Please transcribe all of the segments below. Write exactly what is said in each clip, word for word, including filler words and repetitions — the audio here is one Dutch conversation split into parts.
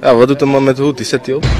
Ja, wat doet de man met de hoed? Die zet hij op.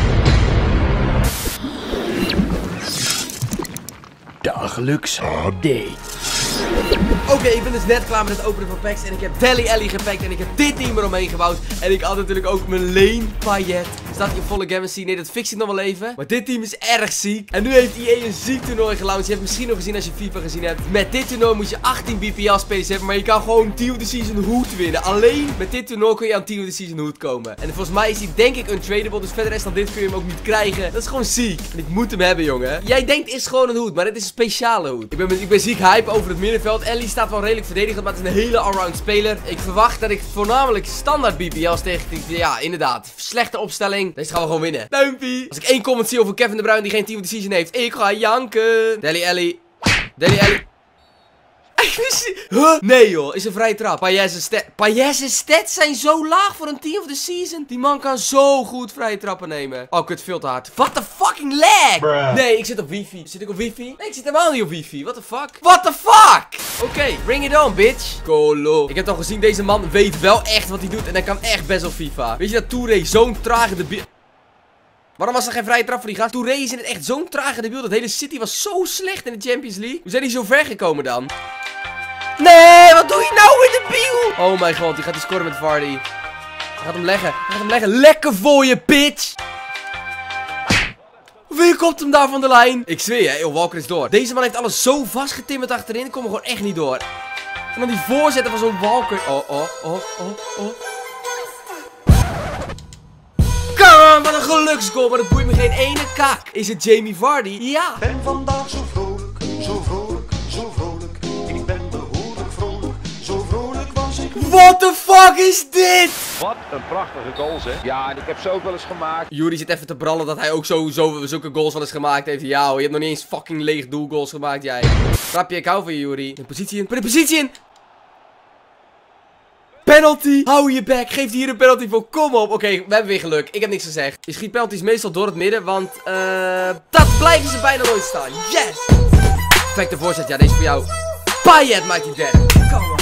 Dagelijks update. Oké, okay, ik ben dus net klaar met het openen van packs en ik heb Dele Alli gepakt en ik heb dit team eromheen gebouwd. En ik had natuurlijk ook mijn Lane Payet. Staat hier volle Gamma C. Nee, dat fix ik nog wel even. Maar dit team is erg ziek. En nu heeft I A een ziek toernooi gelaunched. Je hebt misschien nog gezien als je FIFA gezien hebt. Met dit toernooi moet je achttien B P L-spelers hebben, maar je kan gewoon Team of the Season hoed winnen. Alleen met dit toernooi kun je aan Team of the Season hoed komen. En volgens mij is die denk ik untradable, dus verder is dan dit kun je hem ook niet krijgen. Dat is gewoon ziek. En ik moet hem hebben, jongen. Jij denkt is gewoon een hoed, maar dit is een speciale hoed. Ik ben, ik ben ziek hype over het middenveld. Ellie staat wel redelijk verdedigend, maar het is een hele allround speler. Ik verwacht dat ik voornamelijk standaard B P L's tegen... Ja, inderdaad. Slechte opstelling. Deze gaan we gewoon winnen. Duimpie. Als ik één comment zie over Kevin De Bruyne die geen Team of the Season heeft, ik ga janken. Dele Alli. Dele Alli. Huh? Nee joh, is een vrije trap. Payet's stat Payet's stats zijn zo laag voor een Team of the Season. Die man kan zo goed vrije trappen nemen. Oh, kut, veel te hard. What the fucking lag? Bruh. Nee, ik zit op wifi. Zit ik op wifi? Nee, ik zit helemaal niet op wifi. What the fuck? What the fuck? Oké, okay, bring it on, bitch. Colo. Ik heb al gezien, deze man weet wel echt wat hij doet. En hij kan echt best wel FIFA. Weet je dat Touré zo'n trage debiel... Waarom was er geen vrije trap voor die gast? Touré is in het echt zo'n trage debiel. Dat hele City was zo slecht in de Champions League. Hoe zijn die zo ver gekomen dan? Nee, wat doe je nou in de biel? Oh mijn god, die gaat die scoren met Vardy. Hij gaat hem leggen. Hij gaat hem leggen. Lekker voor je, bitch. Wie komt hem daar van de lijn? Ik zweer je, joh, Walker is door. Deze man heeft alles zo vastgetimmerd achterin. Ik kom er gewoon echt niet door. En dan die voorzetten van zo'n Walker. Oh, oh, oh, oh, oh. Come on, wat een geluksgoal. Maar dat boeit me geen ene kaak. Is het Jamie Vardy? Ja. Ik ben vandaag zo vrolijk, zo vrolijk, zo vrolijk. Ik ben behoorlijk vrolijk, zo vrolijk was ik. What the fuck is dit? Wat een prachtige goal, zeg. Ja, en ik heb ze ook wel eens gemaakt. Yuri zit even te brallen dat hij ook zo, zo, zulke goals wel eens gemaakt heeft. Ja hoor, je hebt nog niet eens fucking leeg doelgoals gemaakt, jij. Grapje, ik hou van je, Yuri. De positie in, de positie in. Penalty! Hou je bek, geef hier een penalty voor, kom op. Oké, okay, we hebben weer geluk, ik heb niks gezegd. Je schiet penalties meestal door het midden, want uh, dat blijven ze bijna nooit staan. Yes! Perfecte voorzet, ja, deze is voor jou. Payet maakt die derde. Kom op.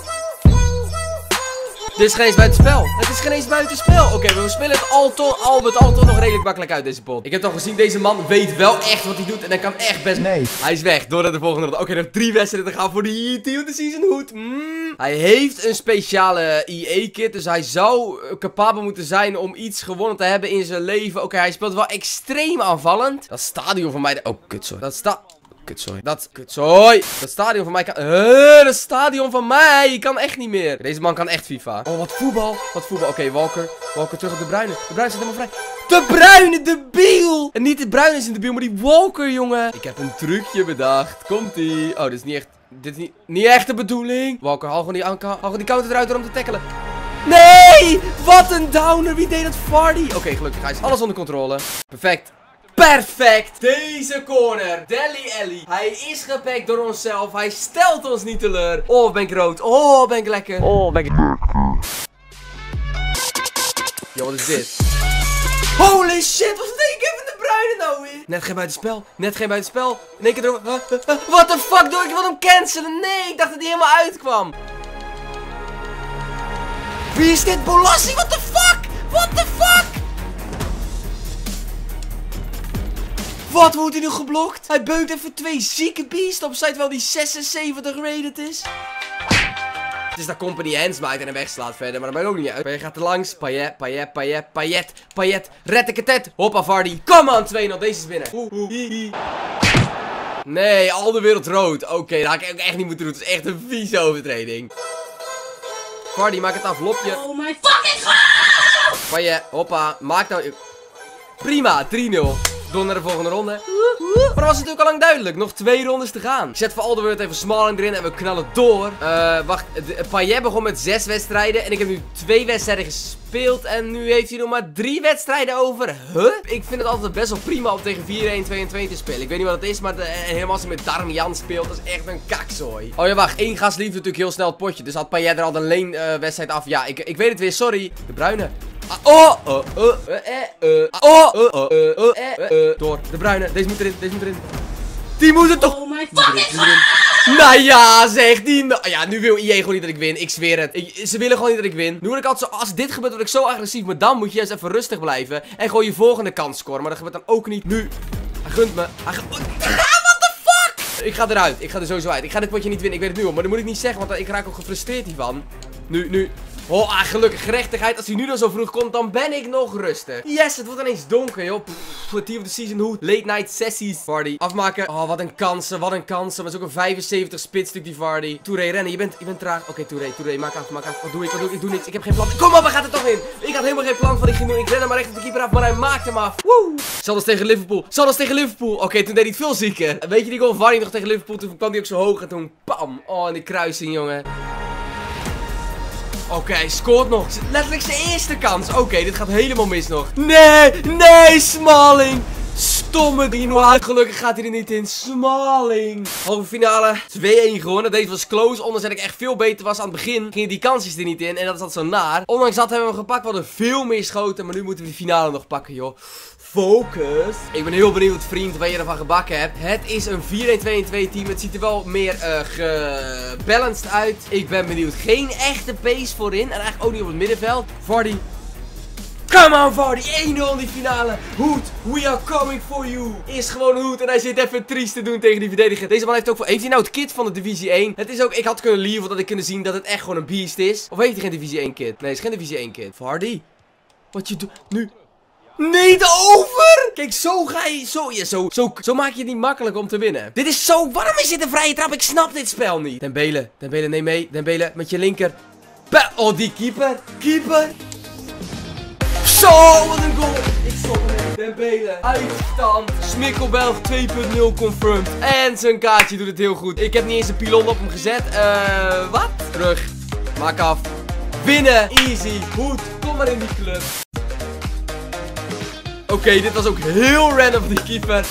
Dit is geen eens buitenspel. Het is geen eens buitenspel. Oké, okay, we spelen het Alto, Albert Alto nog redelijk makkelijk uit deze pot. Ik heb al gezien, deze man weet wel echt wat hij doet. En hij kan echt best... Nee. Hij is weg, door naar de volgende ronde. Oké, okay, nog drie wedstrijden te gaan voor die Team of the Season hoed. Mm. Hij heeft een speciale I A-kit. Dus hij zou capabel moeten zijn om iets gewonnen te hebben in zijn leven. Oké, okay, hij speelt wel extreem aanvallend. Dat stadion van mij... Oh, kut, sorry. Dat sta... Kutzooi. Dat, kutzooi. Dat stadion van mij kan... Uh, dat stadion van mij kan echt niet meer. Deze man kan echt FIFA. Oh, wat voetbal. Wat voetbal. Oké, okay, Walker. Walker terug op De Bruyne. De Bruyne zit helemaal vrij. De Bruyne, debiel. En niet De Bruyne is een debiel, maar die Walker, jongen. Ik heb een trucje bedacht. Komt-ie. Oh, dit is niet echt... Dit is niet, niet echt de bedoeling. Walker, haal gewoon die, haal gewoon die counter eruit door hem te tackelen. Nee! Wat een downer. Wie deed dat? Vardy. Oké, okay, gelukkig. Hij is alles onder controle. Perfect. Perfect! Deze corner, Dele Alli. Hij is gepakt door onszelf. Hij stelt ons niet teleur. Oh, ben ik rood. Oh, ben ik lekker. Oh, ben ik... Yo, wat is dit? Holy shit, wat deed ik even De Bruyne nou weer? Net geen buitenspel. Net geen buitenspel. In één keer door... Uh, uh, uh, what the fuck, doe ik? Ik wil hem cancelen. Nee, ik dacht dat hij helemaal uitkwam. Wie is dit? Bolassi? What the fuck? What the fuck? Wat wordt hij nu geblokt? Hij beukt even twee zieke beesten opzij terwijl die zesenzeventig rated is. Het is dat Company hands maakt en hem wegslaat verder, maar dat maakt ook niet uit. Payet gaat er langs. Payet, Payet, Payet, Payet, Payet. Red ik het het. Hoppa, Vardy. Come on, twee nul. Deze is binnen. Oeh, oeh. Nee, al de wereld rood. Oké, okay, dat had ik ook echt niet moeten doen. Het is echt een vieze overtreding. Vardy, maak het af. Lopje. Oh my fucking god! Payet, hoppa. Maak nou... Prima, drie nul. Door naar de volgende ronde. Maar dat was natuurlijk al lang duidelijk. Nog twee rondes te gaan. Ik zet voor Alderweireld even Smalling erin en we knallen door. Uh, wacht, Payet begon met zes wedstrijden. En ik heb nu twee wedstrijden gespeeld. En nu heeft hij nog maar drie wedstrijden over. Huh? Ik vind het altijd best wel prima om tegen vier een, twee en twee te spelen. Ik weet niet wat het is, maar de, helemaal als hij met Darmian speelt, dat is echt een kakzooi. Oh ja, wacht. Eén gast liep natuurlijk heel snel het potje. Dus had Payet er al een lane uh, wedstrijd af. Ja, ik, ik weet het weer. Sorry. De Bruyne. Oh, oh, oh, eh, eh, oh, oh, oh, eh, eh, door. De Bruyne, deze moet erin, deze moet erin. Die moet er toch. Oh my fucking god! Nou ja, zeg die. No ja, nu wil I E gewoon niet dat ik win. Ik zweer het. Ik, ze willen gewoon niet dat ik win. Nu word ik altijd zo. Als dit gebeurt, word ik zo agressief. Maar dan moet je juist even rustig blijven. En gewoon je volgende kans scoren. Maar dat gebeurt dan ook niet. Nu. Hij gunt me. Hij gunt. Ah, what the fuck? Ik ga eruit. Ik ga er sowieso uit. Ik ga dit potje niet winnen. Ik weet het nu al. Maar dat moet ik niet zeggen. Want ik raak ook gefrustreerd hiervan. Nu, nu. Oh, ah, gelukkig gerechtigheid. Als hij nu dan zo vroeg komt, dan ben ik nog rustig. Yes, het wordt ineens donker, joh. Pff, team of the season hoed. Late night sessies. Vardy. Afmaken. Oh, wat een kansen. Wat een kansen. Maar is ook een vijfenzeventig spitstuk, die Vardy. Touré, rennen. Je bent, je bent traag. Oké, okay, Touré, Touré. Maak af, maak af. Wat doe ik? Wat doe ik? Ik doe niks. Ik heb geen plan. Kom op, we gaan er toch in. Ik had helemaal geen plan van ik ging doen. Ik ren hem maar recht op de keeper af, maar hij maakt hem af. Woe. Zelfs tegen Liverpool. Zelfs tegen Liverpool. Oké, okay, toen deed hij het veel zieker. Weet je die goal van Vardy nog tegen Liverpool? Toen kwam hij ook zo hoog en toen pam. Oh, in de kruising, jongen. Oké, okay, scoort nog. Letterlijk zijn eerste kans. Oké, okay, dit gaat helemaal mis nog. Nee, nee, Smalling. Stomme Dino. Gelukkig gaat hij er niet in. Smalling. Halve finale. twee-een gewonnen. Deze was close. Ondanks dat ik echt veel beter was aan het begin, gingen die kansjes er niet in. En dat is altijd zo naar. Ondanks dat hebben we hem gepakt. We hadden veel meer schoten. Maar nu moeten we de finale nog pakken, joh. Focus. Ik ben heel benieuwd, vriend, wat je ervan gebakken hebt. Het is een vier een twee een twee team. Het ziet er wel meer uh, gebalanced uit. Ik ben benieuwd. Geen echte pace voorin. En eigenlijk ook niet op het middenveld. Vardy. Come on, Vardy. één nul in die finale. Hoed, we are coming for you. Is gewoon een Hoed. En hij zit even triest te doen tegen die verdediger. Deze man heeft ook... Heeft hij nou het kit van de Divisie één? Het is ook... Ik had kunnen leave, dat ik kunnen zien dat het echt gewoon een beast is. Of heeft hij geen Divisie één kit? Nee, het is geen Divisie één kit. Vardy. Wat je doet... Nu... Niet over! Kijk, zo ga je... Zo, ja, zo, zo, zo maak je het niet makkelijk om te winnen. Dit is zo... Waarom is dit een vrije trap? Ik snap dit spel niet. Dembele. Dembele, neem mee. Dembele, met je linker. Ba oh, die keeper. Keeper. Zo, wat een goal. Ik stop hem. Dembele. Uitstand. Smikkelbelg twee punt nul confirmed. En zijn kaartje doet het heel goed. Ik heb niet eens een pilon op hem gezet. Eh, uh, wat? Terug. Maak af. Winnen. Easy. Goed. Kom maar in die club. Oké, okay, dit was ook heel random van die keeper.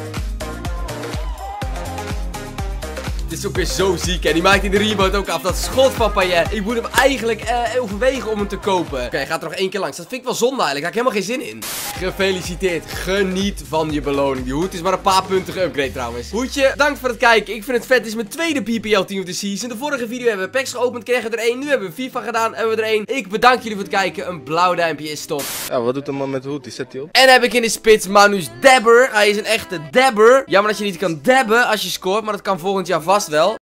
Dit is ook weer zo ziek, hè. Die maakt in de rebound ook af. Dat schot van Payet. Ik moet hem eigenlijk uh, overwegen om hem te kopen. Oké, okay, hij gaat er nog één keer langs. Dat vind ik wel zonde eigenlijk. Daar heb ik helemaal geen zin in. Gefeliciteerd. Geniet van je beloning. Die hoed is maar een paar punten geupgrade trouwens. Hoedje, dank voor het kijken. Ik vind het vet. Dit is mijn tweede P P L Team of the Season. De vorige video hebben we packs geopend. Kregen we er één. Nu hebben we FIFA gedaan. Hebben we er één. Ik bedank jullie voor het kijken. Een blauw duimpje is top. Ja, wat doet een man met de hoed? Die zet hij op. En heb ik in de spits Manus Dabber. Hij is een echte dabber. Jammer dat je niet kan dabben als je scoort. Maar dat kan volgend jaar vast wel.